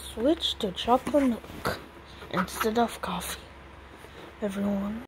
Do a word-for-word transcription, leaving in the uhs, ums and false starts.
Switch to chocolate milk instead of coffee, everyone.